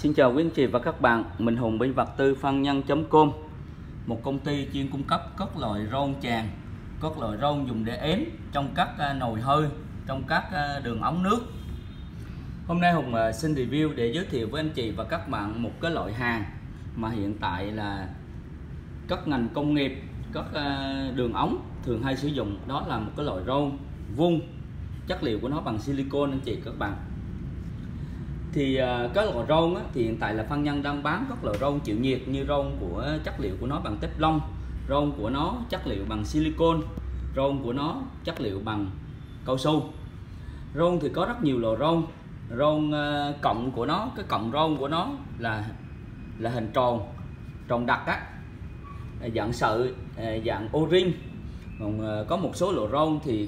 Xin chào quý anh chị và các bạn, mình Hùng bên vật tư phân nhân.com, một công ty chuyên cung cấp các loại rôn tràn, các loại rôn dùng để ém trong các nồi hơi, trong các đường ống nước. Hôm nay Hùng xin review để giới thiệu với anh chị và các bạn một cái loại hàng mà hiện tại là các ngành công nghiệp, các đường ống thường hay sử dụng, đó là một cái loại rôn vuông, chất liệu của nó bằng silicon anh chị các bạn. Thì các loại rôn thì hiện tại là phân nhân đang bán các loại rôn chịu nhiệt, như rôn của chất liệu của nó bằng teflon, rôn của nó chất liệu bằng silicon, rôn của nó chất liệu bằng cao su. Rôn thì có rất nhiều loại rôn. Rôn cọng của nó, cái cọng rôn của nó là hình tròn đặc á, dạng sợi, dạng O-ring. Còn có một số loại rôn thì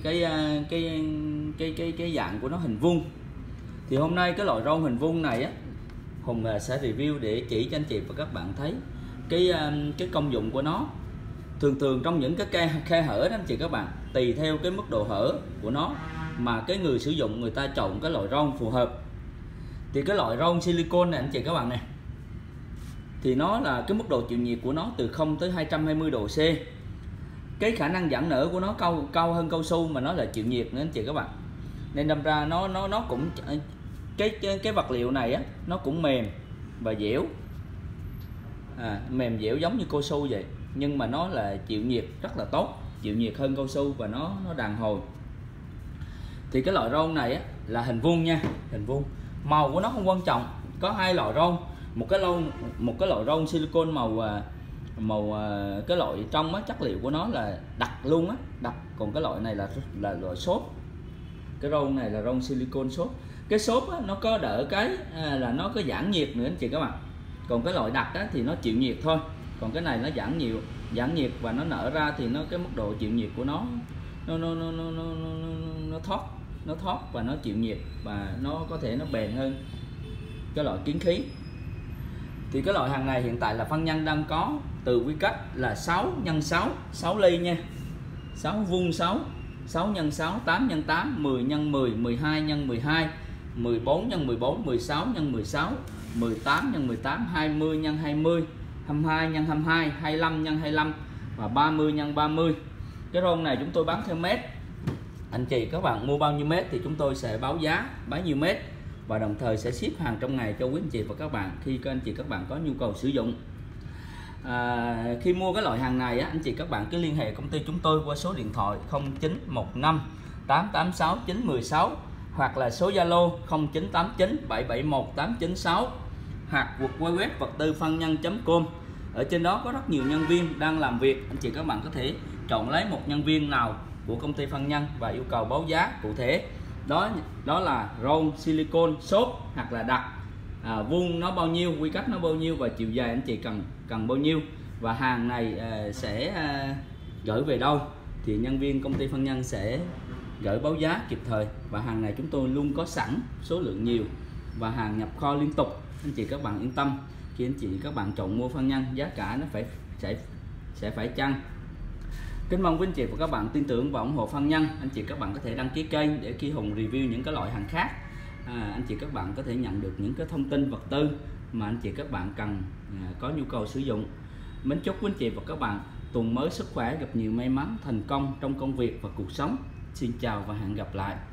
cái dạng của nó hình vuông. Thì hôm nay cái loại rôn hình vuông này á, Hùng sẽ review để chỉ cho anh chị và các bạn thấy cái công dụng của nó. Thường trong những cái khe hở đó anh chị các bạn, tùy theo cái mức độ hở của nó mà cái người sử dụng người ta chọn cái loại rôn phù hợp. Thì cái loại rôn silicon này anh chị các bạn này, thì nó là cái mức độ chịu nhiệt của nó từ 0 tới 220 độ C. Cái khả năng giãn nở của nó cao hơn cao su, mà nó là chịu nhiệt nữa anh chị các bạn. Nên đâm ra nó cũng cái vật liệu này á, nó cũng mềm và dẻo, mềm dẻo giống như cao su vậy, nhưng mà nó là chịu nhiệt rất là tốt, chịu nhiệt hơn cao su và nó đàn hồi. Thì cái loại rôn này á, là hình vuông nha, hình vuông. Màu của nó không quan trọng, có hai loại rôn, một cái loại rôn silicon màu cái loại trong á, chất liệu của nó là đặc luôn á, đặc. Còn cái loại này là loại xốp. Cái rôn này là rôn silicon xốp. Cái xốp á, nó có đỡ cái là nó có giãn nhiệt nữa anh chị các bạn. Còn cái loại đặc á, thì nó chịu nhiệt thôi. Còn cái này nó giãn nhiệt và nó nở ra thì cái mức độ chịu nhiệt của nó thoát và nó chịu nhiệt, và nó có thể nó bền hơn cái loại kiến khí. Thì cái loại hàng này hiện tại là phân nhân đang có từ quy cách là 6 x 6 ly nha, 6 vuông 6 x 6, 8 x 8, 10 x 10, 12 x 12, 14 x 14, 16 x 16, 18 x 18, 20 x 20, 22 x 22, 25 x 25 và 30 x 30. Cái rôn này chúng tôi bán theo mét. Anh chị các bạn mua bao nhiêu mét thì chúng tôi sẽ báo giá bấy nhiêu mét, và đồng thời sẽ ship hàng trong ngày cho quý anh chị và các bạn khi các anh chị các bạn có nhu cầu sử dụng. Khi mua cái loại hàng này á, anh chị các bạn cứ liên hệ công ty chúng tôi qua số điện thoại 0915 886 916, hoặc là số Zalo 0989 771 896, hoặc web vật tư phân nhân.com. Ở trên đó có rất nhiều nhân viên đang làm việc, anh chị các bạn có thể chọn lấy một nhân viên nào của công ty phân nhân và yêu cầu báo giá cụ thể. Đó là rôn silicon xốp hoặc là đặc, vuông nó bao nhiêu, quy cách nó bao nhiêu và chiều dài anh chị cần bao nhiêu, và hàng này sẽ gửi về đâu thì nhân viên công ty phân nhân sẽ gửi báo giá kịp thời. Và hàng này chúng tôi luôn có sẵn số lượng nhiều và hàng nhập kho liên tục, anh chị các bạn yên tâm. Khi anh chị các bạn chọn mua phân nhân, giá cả nó sẽ phải chăng. Kính mong quý anh chị và các bạn tin tưởng và ủng hộ phân nhân. Anh chị các bạn có thể đăng ký kênh để khi Hùng review những cái loại hàng khác, anh chị các bạn có thể nhận được những cái thông tin vật tư mà anh chị các bạn cần có nhu cầu sử dụng. Mến chúc quý anh chị và các bạn tuần mới sức khỏe, gặp nhiều may mắn, thành công trong công việc và cuộc sống. Xin chào và hẹn gặp lại.